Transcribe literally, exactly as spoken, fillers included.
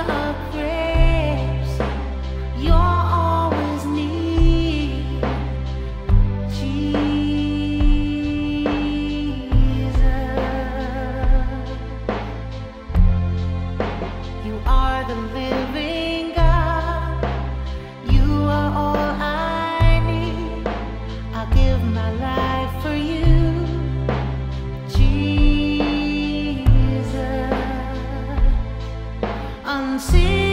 of grace, you're always near, Jesus. You are the living God. You are all I need. I'll give my life for you, Jesus. Unseen.